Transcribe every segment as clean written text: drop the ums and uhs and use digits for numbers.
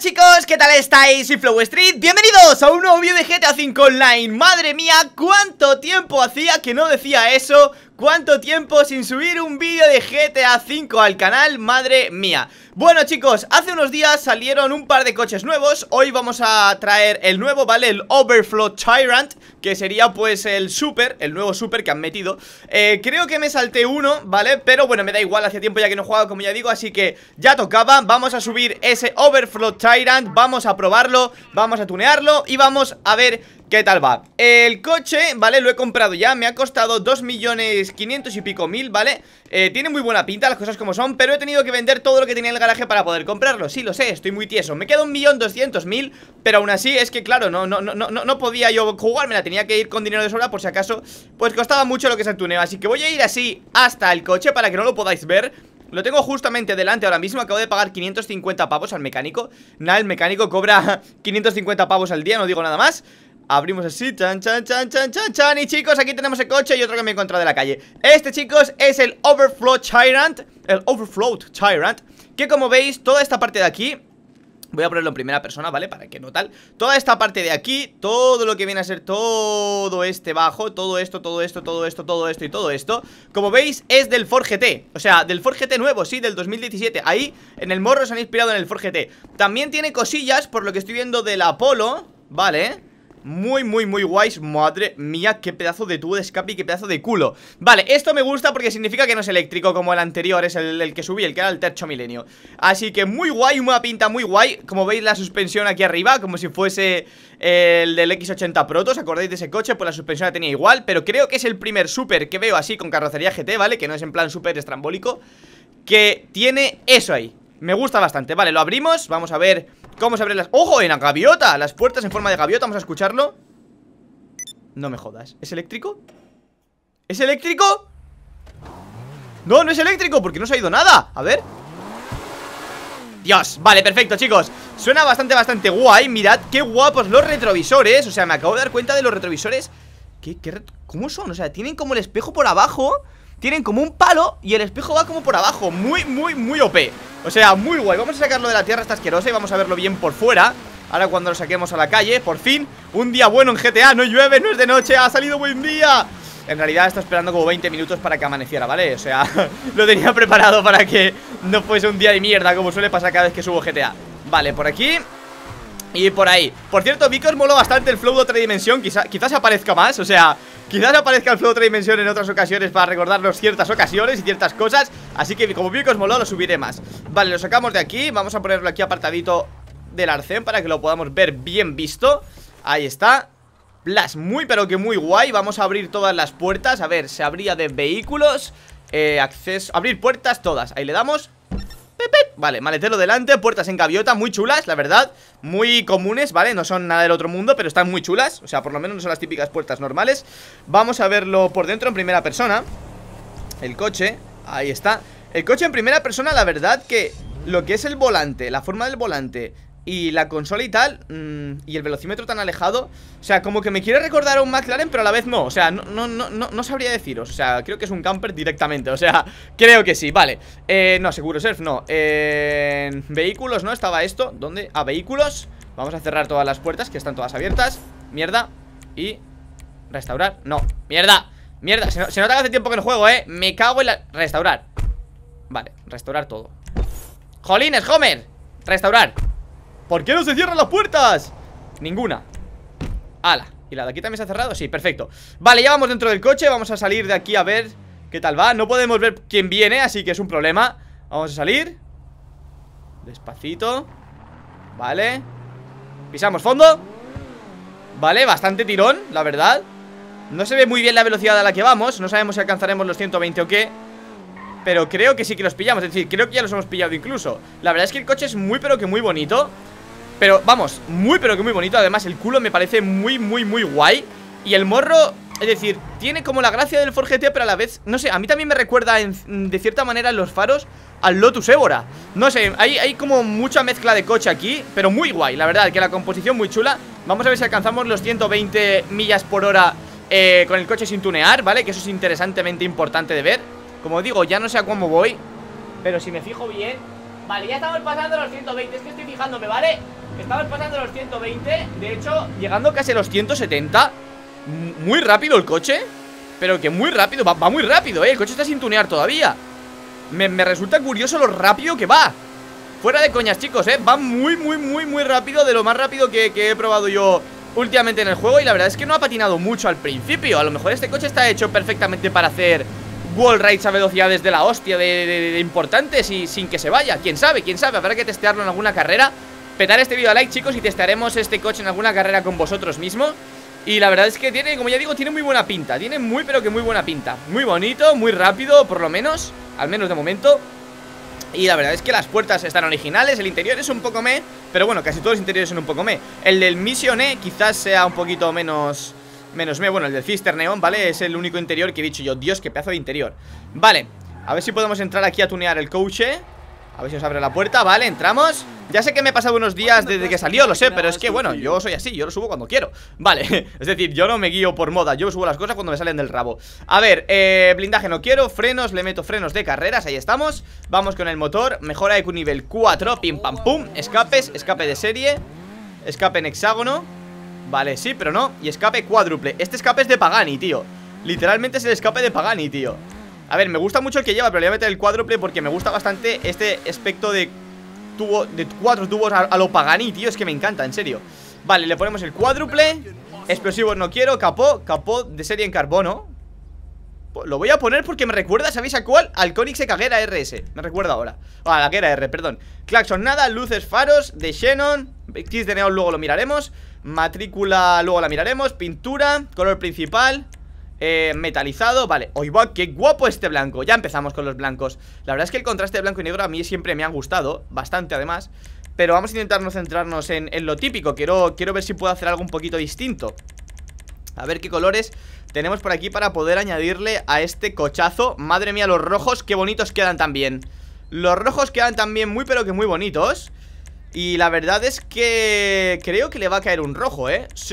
chicos, ¿qué tal estáis? Soy Flow Street, bienvenidos a un nuevo vídeo de GTA V Online. Madre mía, cuánto tiempo hacía que no decía eso. Cuánto tiempo sin subir un vídeo de GTA V al canal, madre mía. Bueno chicos, hace unos días salieron un par de coches nuevos. Hoy vamos a traer el nuevo, ¿vale? El Overflow Tyrant, que sería pues el nuevo super que han metido. Creo que me salté uno, ¿vale? Pero bueno, me da igual, hace tiempo ya que no he jugado, como ya digo, así que ya tocaba. Vamos a subir ese Overflow Tyrant, vamos a probarlo, vamos a tunearlo y vamos a ver ¿qué tal va? El coche, ¿vale? Lo he comprado ya, me ha costado 2.500.000 y pico, ¿vale? Tiene muy buena pinta, las cosas como son, pero he tenido que vender todo lo que tenía en el garaje para poder comprarlo. Sí, lo sé, estoy muy tieso. Me queda 1.200.000, pero aún así es que, claro, no podía yo jugármela. Tenía que ir con dinero de sobra por si acaso, pues costaba mucho lo que es el tuneo. Así que voy a ir así hasta el coche para que no lo podáis ver. Lo tengo justamente delante ahora mismo. Acabo de pagar 550 pavos al mecánico. Nada, el mecánico cobra 550 pavos al día, no digo nada más. Abrimos así, chan, chan, chan, chan, chan, chan. Y chicos, aquí tenemos el coche y otro que me he encontrado de la calle. Este, chicos, es el Overflow Tyrant. El Overflow Tyrant, que como veis, toda esta parte de aquí, voy a ponerlo en primera persona, ¿vale? Para que no tal. Toda esta parte de aquí, todo lo que viene a ser todo este bajo, todo esto, todo esto, todo esto, todo esto y todo esto, como veis, es del Ford GT. O sea, del Ford GT nuevo, sí, del 2017. Ahí, en el morro se han inspirado en el Ford GT. También tiene cosillas, por lo que estoy viendo, del Apollo, ¿vale? Muy guays, madre mía, qué pedazo de tubo de escape y qué pedazo de culo. Vale, esto me gusta porque significa que no es eléctrico como el anterior, es el que subí, el que era el Tercho Milenio. Así que muy guay, una pinta muy guay. Como veis la suspensión aquí arriba, como si fuese el del X80 Proto. ¿Os acordáis de ese coche? Pues la suspensión la tenía igual. Pero creo que es el primer super que veo así con carrocería GT, ¿vale? Que no es en plan super estrambólico, que tiene eso ahí. Me gusta bastante, vale, lo abrimos, vamos a ver cómo se abren las... ¡Ojo! En la gaviota, las puertas en forma de gaviota, vamos a escucharlo. No me jodas, ¿es eléctrico? ¿Es eléctrico? No, no es eléctrico, porque no se ha ido nada. A ver. Dios, vale, perfecto, chicos. Suena bastante guay, mirad qué guapos los retrovisores. O sea, me acabo de dar cuenta de los retrovisores. ¿Cómo son? O sea, tienen como el espejo por abajo. Tienen como un palo y el espejo va como por abajo. Muy OP. O sea, muy guay. Vamos a sacarlo de la tierra, está asquerosa, y vamos a verlo bien por fuera. Ahora cuando lo saquemos a la calle, por fin, un día bueno en GTA. No llueve, no es de noche, ha salido buen día. En realidad estoy esperando como 20 minutos para que amaneciera, ¿vale? O sea, lo tenía preparado para que no fuese un día de mierda, como suele pasar cada vez que subo GTA. Vale, por aquí y por ahí. Por cierto, vi que os moló bastante el flow de otra dimensión. Quizás aparezca más, o sea, quizás aparezca el flow de otra dimensión en otras ocasiones para recordarnos ciertas ocasiones y ciertas cosas. Así que como vi que os moló, lo subiré más. Vale, lo sacamos de aquí, vamos a ponerlo aquí apartadito del arcén para que lo podamos ver bien visto. Ahí está. Blas, muy pero que muy guay. Vamos a abrir todas las puertas. A ver, se abría de vehículos, acceso, abrir puertas todas. Ahí le damos. Vale, maletero delante, puertas en gaviota, muy chulas, la verdad, muy comunes, ¿vale? No son nada del otro mundo, pero están muy chulas. O sea, por lo menos no son las típicas puertas normales. Vamos a verlo por dentro en primera persona. El coche, ahí está. El coche en primera persona, la verdad que lo que es el volante, la forma del volante y la consola y tal, y el velocímetro tan alejado, o sea, como que me quiere recordar a un McLaren, pero a la vez no. O sea, no sabría deciros. O sea, creo que es un camper directamente. O sea, creo que sí, vale. No, seguro surf, no. Vehículos, ¿no? Estaba esto. ¿Dónde? A vehículos. Vamos a cerrar todas las puertas, que están todas abiertas. Mierda. Y restaurar. No, mierda. Mierda, se nota que hace tiempo que no juego, me cago en la... Restaurar. Vale, restaurar todo. Jolines, Homer. Restaurar. ¿Por qué no se cierran las puertas? Ninguna. Ala, ¿y la de aquí también se ha cerrado? Sí, perfecto. Vale, ya vamos dentro del coche, vamos a salir de aquí a ver qué tal va. No podemos ver quién viene, así que es un problema. Vamos a salir despacito. Vale. Pisamos fondo. Vale, bastante tirón, la verdad. No se ve muy bien la velocidad a la que vamos. No sabemos si alcanzaremos los 120 o qué, pero creo que sí que los pillamos. Es decir, creo que ya los hemos pillado incluso. La verdad es que el coche es muy pero que muy bonito. Pero, vamos, muy pero que muy bonito. Además, el culo me parece muy guay. Y el morro, es decir, tiene como la gracia del Ford GT, pero a la vez, no sé, a mí también me recuerda de cierta manera en los faros al Lotus Evora. No sé, hay como mucha mezcla de coche aquí, pero muy guay, la verdad, que la composición muy chula. Vamos a ver si alcanzamos los 120 millas por hora con el coche sin tunear, ¿vale? Que eso es interesantemente importante de ver. Como digo, ya no sé a cómo voy, pero si me fijo bien... Vale, ya estamos pasando los 120, es que estoy fijándome, ¿vale? Estamos pasando los 120. De hecho, llegando casi a los 170. Muy rápido el coche. Pero que muy rápido, va muy rápido, el coche está sin tunear todavía. Me resulta curioso lo rápido que va. Fuera de coñas, chicos, va muy rápido. De lo más rápido que he probado yo últimamente en el juego. Y la verdad es que no ha patinado mucho al principio. A lo mejor este coche está hecho perfectamente para hacer wall rides a velocidades de la hostia, de importantes, y sin que se vaya. Quién sabe, habrá que testearlo en alguna carrera. Petar este vídeo a like, chicos, y testearemos este coche en alguna carrera con vosotros mismos. Y la verdad es que tiene, como ya digo, tiene muy buena pinta. Tiene pero que muy buena pinta. Muy bonito, muy rápido, por lo menos. Al menos de momento. Y la verdad es que las puertas están originales. El interior es un poco meh, pero bueno, casi todos los interiores son un poco meh. El del Mission quizás sea un poquito menos meh. Bueno, el del Cister Neon, ¿vale? Es el único interior que he dicho yo. Dios, qué pedazo de interior. Vale, a ver si podemos entrar aquí a tunear el coche. A ver si nos abre la puerta, vale, entramos. Ya sé que me he pasado unos días desde que salió, lo sé, pero es que bueno, yo soy así, yo lo subo cuando quiero. Vale, es decir, yo no me guío por moda, yo subo las cosas cuando me salen del rabo. A ver, blindaje no quiero, frenos, le meto frenos de carreras, ahí estamos. Vamos con el motor, mejora EQ nivel 4, pim pam pum. Escapes, escape de serie, escape en hexágono. Vale, sí, pero no, y escape cuádruple. Este escape es de Pagani, tío. Literalmente es el escape de Pagani, tío. A ver, me gusta mucho el que lleva, pero le voy a meter el cuádruple porque me gusta bastante este aspecto de tubo, de 4 tubos a lo Pagani, tío. Es que me encanta, en serio. Vale, le ponemos el cuádruple. Explosivos no quiero, capó de serie en carbono. Lo voy a poner porque me recuerda, ¿sabéis a cuál? Al Koenigsegg Agera RS, me recuerda ahora. Ah, la Agera R, perdón. Claxon nada, luces, faros de Xenon. Kits de neón luego lo miraremos. Matrícula luego la miraremos. Pintura, color principal, metalizado, vale. Oiga, qué guapo este blanco. Ya empezamos con los blancos. La verdad es que el contraste de blanco y negro a mí siempre me ha gustado bastante, además. Pero vamos a intentar no centrarnos en lo típico. Quiero ver si puedo hacer algo un poquito distinto. A ver qué colores tenemos por aquí para poder añadirle a este cochazo. Madre mía, los rojos, qué bonitos quedan también. Los rojos quedan también muy pero que muy bonitos. Y la verdad es que creo que le va a caer un rojo,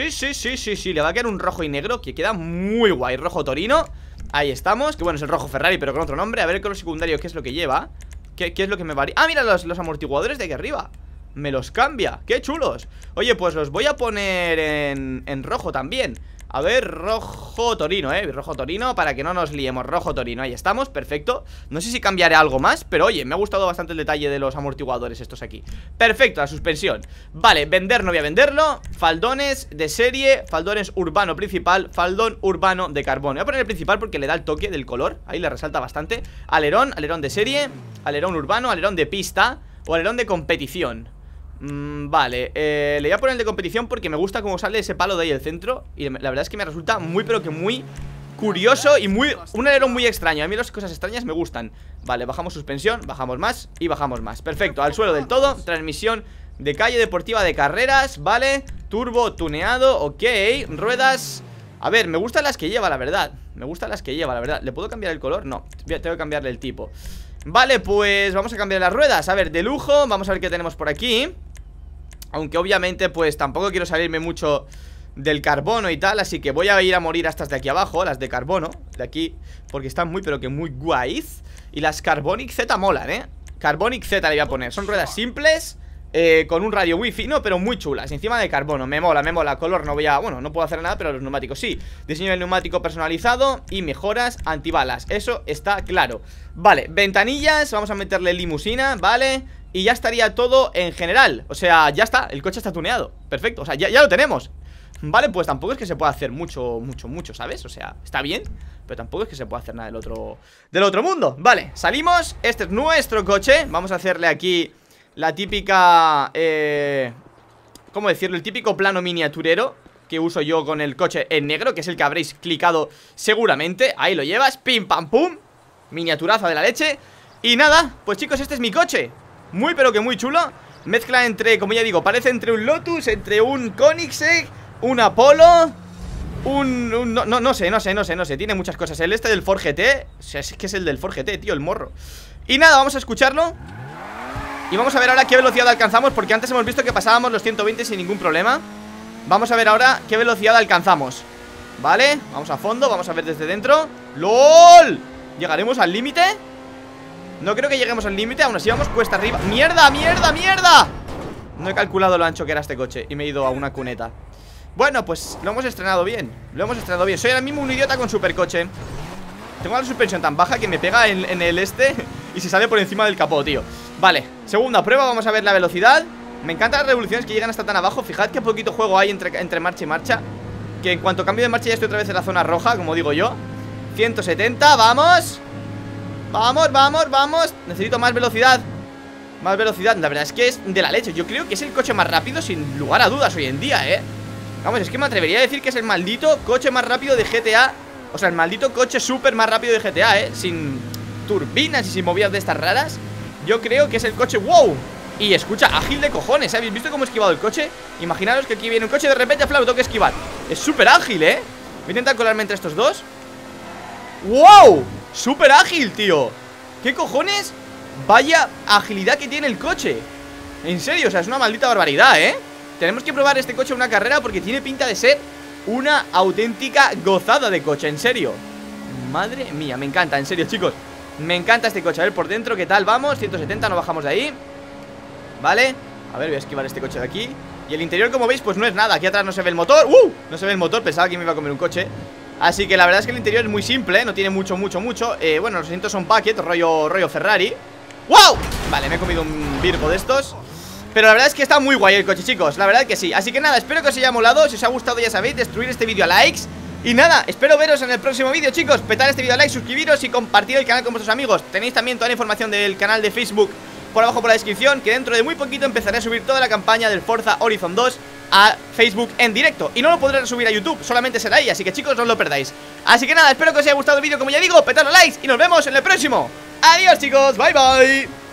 Sí, le va a caer un rojo y negro que queda muy guay. Rojo Torino, ahí estamos. Que bueno, es el rojo Ferrari pero con otro nombre. A ver el color secundario, qué es lo que lleva. ¿Qué es lo que me varía? Ah, mira los amortiguadores de aquí arriba. Me los cambia, qué chulos. Oye, pues los voy a poner en rojo también. A ver, rojo Torino, rojo Torino, para que no nos liemos. Rojo Torino, ahí estamos, perfecto. No sé si cambiaré algo más, pero oye, me ha gustado bastante el detalle de los amortiguadores estos aquí. Perfecto, la suspensión. Vale, vender no voy a venderlo. Faldones de serie, faldones urbano principal, faldón urbano de carbón. Voy a poner el principal porque le da el toque del color. Ahí le resalta bastante. Alerón, alerón de serie, alerón urbano, alerón de pista o alerón de competición. Vale, le voy a poner el de competición porque me gusta cómo sale ese palo de ahí el centro. Y la verdad es que me resulta muy pero que muy curioso y un alerón muy extraño. A mí las cosas extrañas me gustan. Vale, bajamos suspensión, bajamos más y bajamos más. Perfecto, al suelo del todo. Transmisión de calle deportiva de carreras, vale. Turbo tuneado, ok. Ruedas, a ver, me gustan las que lleva, la verdad. Me gustan las que lleva, la verdad. ¿Le puedo cambiar el color? No, tengo que cambiarle el tipo. Vale, pues vamos a cambiar las ruedas. A ver, de lujo, vamos a ver qué tenemos por aquí. Aunque obviamente pues tampoco quiero salirme mucho del carbono y tal, así que voy a ir a morir a estas de aquí abajo, las de carbono, de aquí, porque están muy pero que muy guays. Y las Carbonic Z molan, Carbonic Z le voy a poner, son ruedas simples, con un radio wifi, no, pero muy chulas, encima de carbono, me mola, color no voy a, bueno, no puedo hacer nada, pero los neumáticos sí. Diseño del neumático personalizado y mejoras antibalas, eso está claro. Vale, ventanillas, vamos a meterle limusina, vale. Y ya estaría todo en general. O sea, ya está, el coche está tuneado. Perfecto, o sea, ya lo tenemos. Vale, pues tampoco es que se pueda hacer mucho, ¿sabes? O sea, está bien, pero tampoco es que se pueda hacer nada del otro mundo. Vale, salimos, este es nuestro coche. Vamos a hacerle aquí la típica ¿cómo decirlo? El típico plano miniaturero que uso yo con el coche en negro, que es el que habréis clicado seguramente. Ahí lo llevas, pim pam pum. Miniaturaza de la leche. Y nada, pues chicos, este es mi coche. Muy pero que muy chulo. Mezcla entre, como ya digo, parece entre un Lotus, entre un Koenigsegg, un Apollo, no sé. Tiene muchas cosas. El del Ford GT, o sea, es que es el del Ford GT, tío, el morro. Y nada, vamos a escucharlo. Y vamos a ver ahora qué velocidad alcanzamos, porque antes hemos visto que pasábamos los 120 sin ningún problema. Vamos a ver ahora qué velocidad alcanzamos. Vale, vamos a fondo, vamos a ver desde dentro. ¡LOL! ¿Llegaremos al límite? No creo que lleguemos al límite, aún así vamos cuesta arriba. ¡Mierda! No he calculado lo ancho que era este coche y me he ido a una cuneta. Bueno, pues lo hemos estrenado bien. Lo hemos estrenado bien. Soy ahora mismo un idiota con supercoche. Tengo la suspensión tan baja que me pega en el y se sale por encima del capó, tío. Vale, segunda prueba, vamos a ver la velocidad. Me encantan las revoluciones que llegan hasta tan abajo. Fijad qué poquito juego hay entre marcha y marcha. Que en cuanto cambio de marcha ya estoy otra vez en la zona roja, como digo yo. 170, vamos. Vamos, vamos, vamos. Necesito más velocidad. Más velocidad, la verdad es que es de la leche. Yo creo que es el coche más rápido sin lugar a dudas hoy en día, Vamos, es que me atrevería a decir que es el maldito coche más rápido de GTA. O sea, el maldito coche súper más rápido de GTA, sin turbinas y sin movidas de estas raras. Yo creo que es el coche, wow. Y escucha, ágil de cojones, ¿habéis visto cómo he esquivado el coche? Imaginaros que aquí viene un coche y de repente, Flau, tengo que esquivar. Es súper ágil, Voy a intentar colarme entre estos dos. ¡Wow! Súper ágil, tío. ¿Qué cojones? Vaya agilidad que tiene el coche. En serio, o sea, es una maldita barbaridad, Tenemos que probar este coche en una carrera porque tiene pinta de ser una auténtica gozada de coche, en serio. Madre mía, me encanta, en serio, chicos. Me encanta este coche, a ver por dentro qué tal vamos. 170, no bajamos de ahí. Vale, a ver, voy a esquivar este coche de aquí. Y el interior, como veis, pues no es nada. Aquí atrás no se ve el motor, no se ve el motor, pensaba que me iba a comer un coche. Así que la verdad es que el interior es muy simple, no tiene mucho. Bueno, los asientos son packet, rollo Ferrari. ¡Wow! Vale, me he comido un Virgo de estos. Pero la verdad es que está muy guay el coche, chicos, la verdad que sí. Así que nada, espero que os haya molado. Si os ha gustado, ya sabéis, destruir este vídeo a likes. Y nada, espero veros en el próximo vídeo, chicos. Petar este vídeo a like, suscribiros y compartir el canal con vuestros amigos. Tenéis también toda la información del canal de Facebook por abajo por la descripción, que dentro de muy poquito empezaré a subir toda la campaña del Forza Horizon 2 a Facebook en directo. Y no lo podré subir a YouTube, solamente será ahí, así que chicos, no os lo perdáis. Así que nada, espero que os haya gustado el vídeo, como ya digo, petad los likes y nos vemos en el próximo. Adiós, chicos, bye bye.